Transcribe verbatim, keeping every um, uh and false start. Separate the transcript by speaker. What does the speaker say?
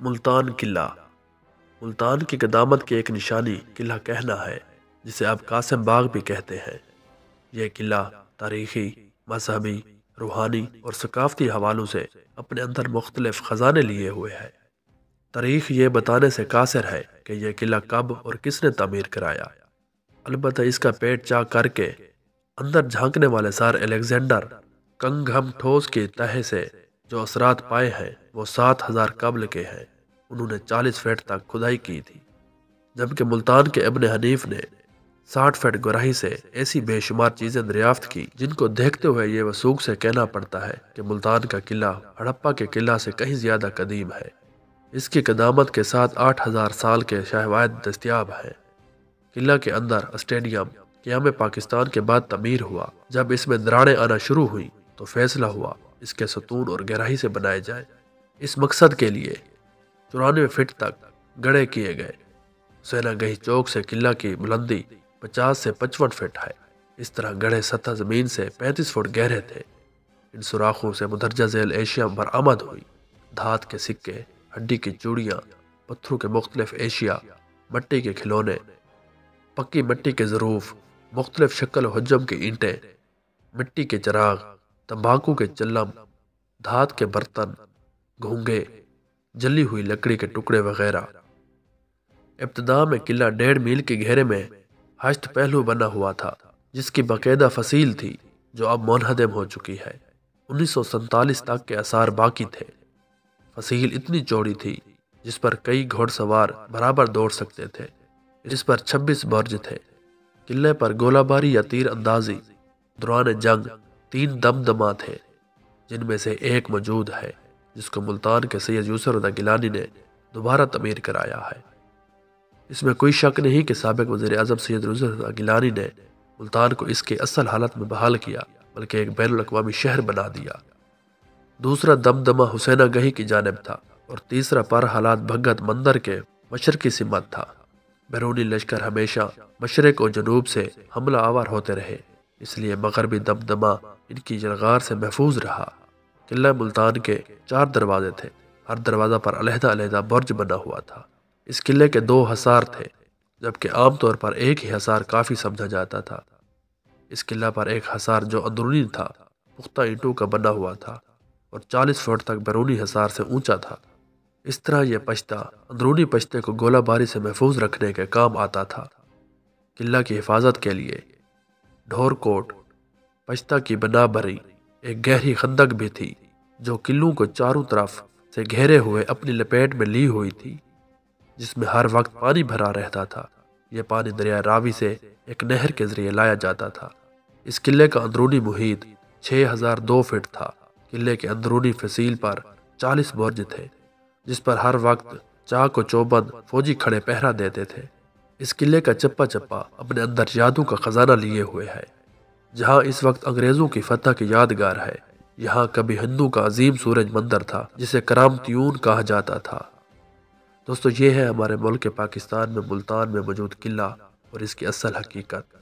Speaker 1: ملتان قلعہ ملتان کی قدامت کی ایک نشانی قلعہ کہنا ہے، جسے اب قاسم باغ بھی کہتے ہیں۔ یہ قلعہ تاریخی، مذہبی، روحانی اور ثقافتی حوالوں سے اپنے اندر مختلف خزانے لیے ہوئے ہے۔ تاریخ یہ بتانے سے قاصر ہے کہ یہ قلعہ کب اور کس نے تعمیر کرایا، البتہ اس کا پیٹ چاک کر کے اندر جھانکنے والے سار الیگزینڈر کنگھم ٹھوس کی تہہ سے جو اثرات پائے ہیں وہ سات ہزار قبل کے ہیں۔ انہوں نے چالیس فٹ تک کھدائی کی تھی، جبکہ ملتان کے ابن حنیف نے ساٹھ فٹ گہرائی سے ایسی بے شمار چیزیں دریافت کی جن کو دیکھتے ہوئے یہ وثوق سے کہنا پڑتا ہے کہ ملتان کا قلعہ ہڑپا کے قلعہ سے کہیں زیادہ قدیم ہے۔ اس کی قدامت کے ساتھ آٹھ ہزار سال کے شواہد دستیاب ہیں۔ قلعہ کے اندر اسٹیڈیم قیام پاکستان کے بعد تعمیر ہوا۔ جب اس میں دراڑیں آنا شروع ہوئیں تو فیصلہ ہوا اس کے ستون اور گہرائی سے بنائے جائیں۔ اس مقصد کے لیے چورانوے فٹ تک گڑھے کیے گئے۔ حسینہ گہی چوک سے قلعہ کی بلندی پچاس سے پچپن فٹ ہے۔ اس طرح گڑھے سطح زمین سے پینتیس فٹ گہرے تھے۔ ان سوراخوں سے مندرجہ ذیل اشیاء برآمد ہوئی۔ دھات کے سکے، ہڈی کی چوڑیاں، پتھروں کے مختلف اشیاء، مٹی کے کھلونے، پکی مٹی کے ظروف، مختلف شکل و حجم کی اینٹیں، مٹی کے چراغ، تمباکو کے چلم، دھات کے برتن، گھونگے، جلی ہوئی لکڑی کے ٹکڑے وغیرہ۔ ابتدا میں قلعہ ڈیڑھ میل کے گھیرے میں ہشت پہلو بنا ہوا تھا، جس کی باقاعدہ فصیل تھی جو اب منہدم ہو چکی ہے۔ انیس سو سینتالیس تک کے آثار باقی تھے۔ فصیل اتنی چوڑی تھی جس پر کئی گھوڑ سوار برابر دوڑ سکتے تھے۔ اس پر چھبیس برج تھے۔ قلعے پر گولہ باری یا تیر اندازی دوران جنگ تین دمدمہ تھے، جن میں سے ایک موجود ہے جس کو ملتان کے سید یوسف رضا گیلانی نے دوبارہ تعمیر کرایا ہے۔ اس میں کوئی شک نہیں کہ سابق وزیر اعظم سید یوسف رضا گیلانی نے ملتان کو اس کی اصل حالت میں بحال کیا، بلکہ ایک بین الاقوامی شہر بنا دیا۔ دوسرا دمدمہ حسینہ گہی کی جانب تھا اور تیسرا پر حالات بھگت مندر کے مشرقی سمت تھا۔ بیرونی لشکر ہمیشہ مشرق و جنوب سے حملہ آور ہوتے رہے، اس لیے مغربی دمدمہ ان کی یلغار سے محفوظ رہا۔ قلعہ ملتان کے چار دروازے تھے، ہر دروازہ پر علیحدہ علیحدہ برج بنا ہوا تھا۔ اس قلعے کے دو حصار تھے، جبکہ عام طور پر ایک ہی حصار کافی سمجھا جاتا تھا۔ اس قلعہ پر ایک حصار جو اندرونی تھا پختہ اینٹوں کا بنا ہوا تھا اور چالیس فٹ تک بیرونی حصار سے اونچا تھا۔ اس طرح یہ پشتہ اندرونی پشتے کو گولہ باری سے محفوظ رکھنے کے کام آتا تھا۔ قلعہ کی حفاظت کے لیے ڈھور کوٹ پشتہ کی بنا بری ایک گہری خندق بھی تھی جو قلعوں کو چاروں طرف سے گھیرے ہوئے اپنی لپیٹ میں لی ہوئی تھی، جس میں ہر وقت پانی بھرا رہتا تھا۔ یہ پانی دریائے راوی سے ایک نہر کے ذریعے لایا جاتا تھا۔ اس قلعے کا اندرونی محیط چھ ہزار دو فٹ تھا۔ قلعے کے اندرونی فصیل پر چالیس برج تھے، جس پر ہر وقت چاق و چوبند فوجی کھڑے پہرا دیتے تھے۔ اس قلعے کا چپا چپا اپنے اندر یادوں کا خزانہ لیے ہوئے ہے۔ جہاں اس وقت انگریزوں کی فتح کی یادگار ہے، یہاں کبھی ہندو کا عظیم سورج مندر تھا جسے کرامتیون کہا جاتا تھا۔ دوستو، یہ ہے ہمارے ملک پاکستان میں ملتان میں موجود قلعہ اور اس کی اصل حقیقت۔